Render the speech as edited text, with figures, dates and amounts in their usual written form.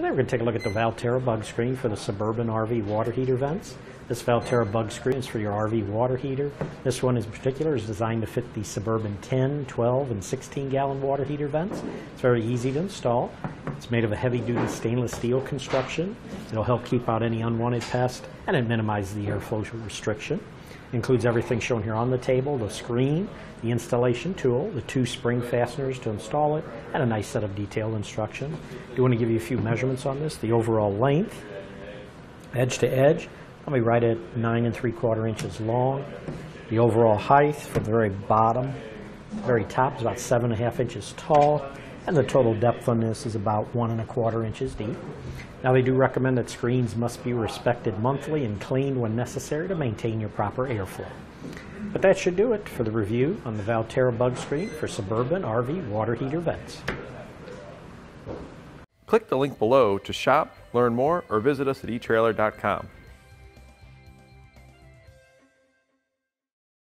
Today we're going to take a look at the Valterra bug screen for the Suburban RV water heater vents. This Valterra bug screen is for your RV water heater. This one in particular is designed to fit the Suburban 10, 12, and 16-gallon water heater vents. It's very easy to install. It's made of a heavy-duty stainless steel construction. It'll help keep out any unwanted pests, and it minimizes the airflow restriction. It includes everything shown here on the table: the screen, the installation tool, the 2 spring fasteners to install it, and a nice set of detailed instructions. I do want to give you a few measurements on this. The overall length, edge to edge, I'll be right at 9 3/4 inches long. The overall height from the very bottom, very top, is about 7.5 inches tall, and the total depth on this is about 1 1/4 inches deep. Now, they do recommend that screens must be respected monthly and cleaned when necessary to maintain your proper airflow. But that should do it for the review on the Valterra bug screen for Suburban RV water heater vents. Click the link below to shop, learn more, or visit us at etrailer.com.